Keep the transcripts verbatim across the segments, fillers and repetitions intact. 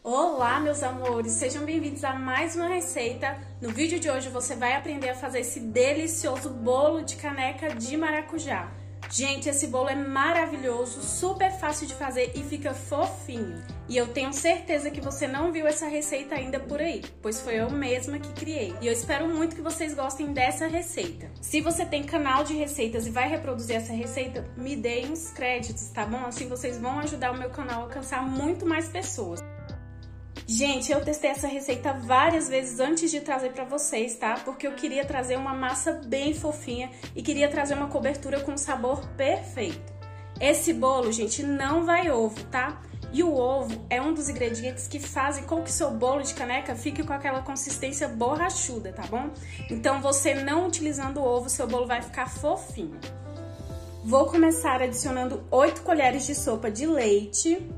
Olá, meus amores! Sejam bem-vindos a mais uma receita. No vídeo de hoje você vai aprender a fazer esse delicioso bolo de caneca de maracujá. Gente, esse bolo é maravilhoso, super fácil de fazer e fica fofinho. E eu tenho certeza que você não viu essa receita ainda por aí, pois foi eu mesma que criei. E eu espero muito que vocês gostem dessa receita. Se você tem canal de receitas e vai reproduzir essa receita, me deem uns créditos, tá bom? Assim vocês vão ajudar o meu canal a alcançar muito mais pessoas. Gente, eu testei essa receita várias vezes antes de trazer pra vocês, tá? Porque eu queria trazer uma massa bem fofinha e queria trazer uma cobertura com sabor perfeito. Esse bolo, gente, não vai ovo, tá? E o ovo é um dos ingredientes que fazem com que seu bolo de caneca fique com aquela consistência borrachuda, tá bom? Então, você não utilizando o ovo, seu bolo vai ficar fofinho. Vou começar adicionando oito colheres de sopa de leite.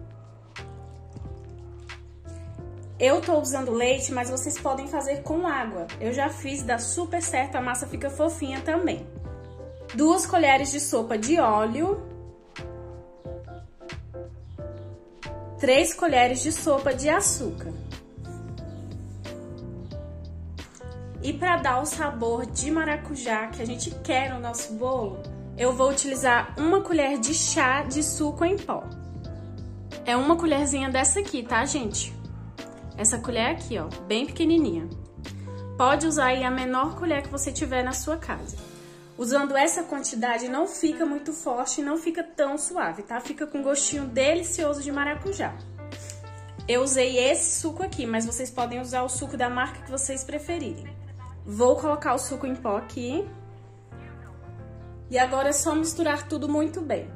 Eu tô usando leite, mas vocês podem fazer com água. Eu já fiz, dá super certo, a massa fica fofinha também. Duas colheres de sopa de óleo. Três colheres de sopa de açúcar. E para dar o sabor de maracujá que a gente quer no nosso bolo, eu vou utilizar uma colher de chá de suco em pó. É uma colherzinha dessa aqui, tá, gente? Essa colher aqui, ó, bem pequenininha. Pode usar aí a menor colher que você tiver na sua casa. Usando essa quantidade não fica muito forte e não fica tão suave, tá? Fica com um gostinho delicioso de maracujá. Eu usei esse suco aqui, mas vocês podem usar o suco da marca que vocês preferirem. Vou colocar o suco em pó aqui. E agora é só misturar tudo muito bem.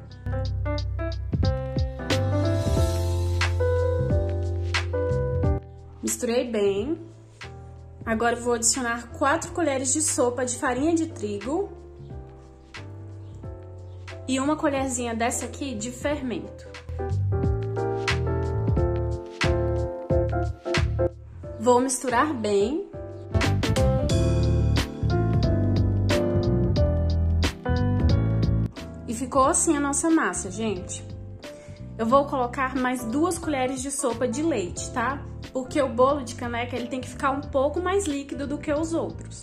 Misturei bem. Agora eu vou adicionar quatro colheres de sopa de farinha de trigo e uma colherzinha dessa aqui de fermento. Vou misturar bem. E ficou assim a nossa massa, gente. Eu vou colocar mais duas colheres de sopa de leite, tá? Porque o bolo de caneca ele tem que ficar um pouco mais líquido do que os outros.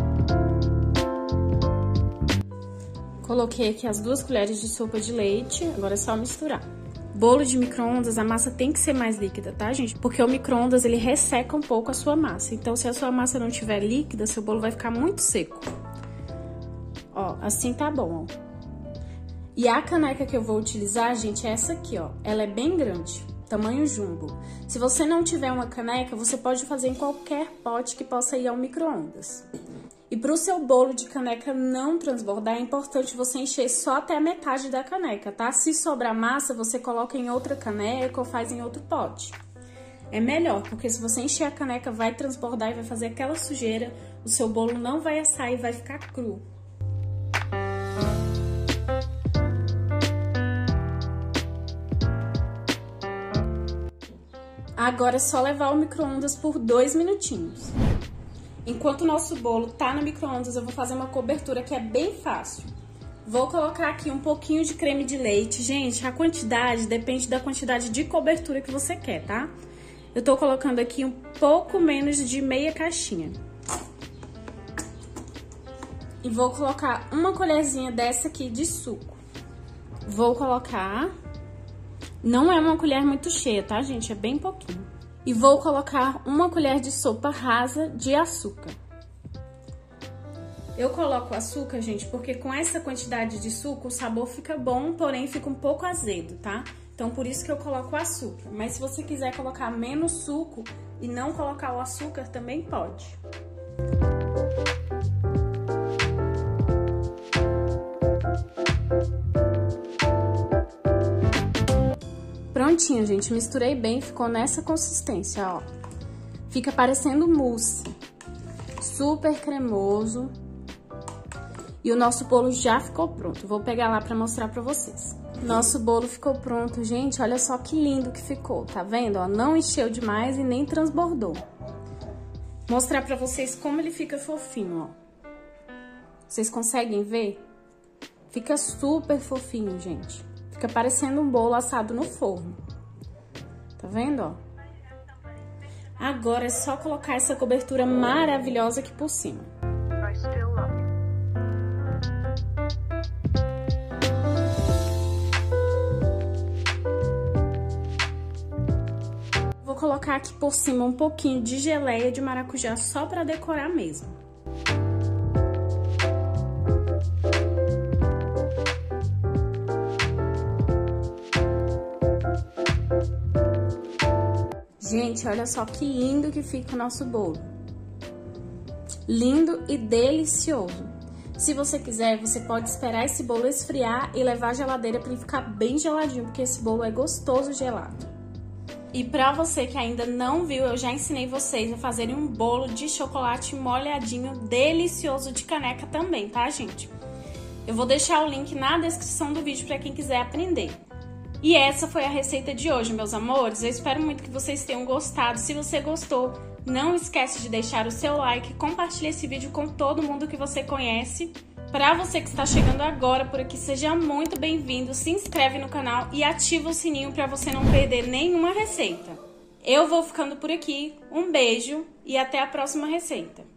Coloquei aqui as duas colheres de sopa de leite, agora é só misturar. Bolo de micro-ondas, a massa tem que ser mais líquida, tá, gente? Porque o micro-ondas ele resseca um pouco a sua massa. Então, se a sua massa não tiver líquida, seu bolo vai ficar muito seco. Ó, assim tá bom, ó. E a caneca que eu vou utilizar, gente, é essa aqui, ó. Ela é bem grande, tamanho jumbo. Se você não tiver uma caneca, você pode fazer em qualquer pote que possa ir ao micro-ondas. E para o seu bolo de caneca não transbordar, é importante você encher só até a metade da caneca, tá? Se sobrar massa, você coloca em outra caneca ou faz em outro pote. É melhor, porque se você encher a caneca, vai transbordar e vai fazer aquela sujeira, o seu bolo não vai assar e vai ficar cru. Agora é só levar ao micro-ondas por dois minutinhos. Enquanto o nosso bolo tá no micro-ondas, eu vou fazer uma cobertura que é bem fácil. Vou colocar aqui um pouquinho de creme de leite. Gente, a quantidade depende da quantidade de cobertura que você quer, tá? Eu tô colocando aqui um pouco menos de meia caixinha. E vou colocar uma colherzinha dessa aqui de suco. Vou colocar... Não é uma colher muito cheia, tá, gente? É bem pouquinho. E vou colocar uma colher de sopa rasa de açúcar. Eu coloco açúcar, gente, porque com essa quantidade de suco o sabor fica bom, porém fica um pouco azedo, tá? Então, por isso que eu coloco açúcar. Mas se você quiser colocar menos suco e não colocar o açúcar, também pode. Prontinho, gente, misturei bem, ficou nessa consistência, ó. Fica parecendo mousse, super cremoso. E o nosso bolo já ficou pronto, vou pegar lá pra mostrar pra vocês. Nosso bolo ficou pronto, gente, olha só que lindo que ficou, tá vendo? Ó, não encheu demais e nem transbordou. Vou mostrar pra vocês como ele fica fofinho, ó. Vocês conseguem ver? Fica super fofinho, gente. Fica parecendo um bolo assado no forno. Tá vendo, ó? Agora é só colocar essa cobertura maravilhosa aqui por cima. Vou colocar aqui por cima um pouquinho de geleia de maracujá só para decorar mesmo. Gente, olha só que lindo que fica o nosso bolo. Lindo e delicioso. Se você quiser, você pode esperar esse bolo esfriar e levar à geladeira para ele ficar bem geladinho, porque esse bolo é gostoso gelado. E para você que ainda não viu, eu já ensinei vocês a fazerem um bolo de chocolate molhadinho delicioso de caneca também, tá, gente? Eu vou deixar o link na descrição do vídeo para quem quiser aprender. E essa foi a receita de hoje, meus amores. Eu espero muito que vocês tenham gostado. Se você gostou, não esquece de deixar o seu like, compartilhe esse vídeo com todo mundo que você conhece. Para você que está chegando agora por aqui, seja muito bem-vindo, se inscreve no canal e ativa o sininho para você não perder nenhuma receita. Eu vou ficando por aqui, um beijo e até a próxima receita.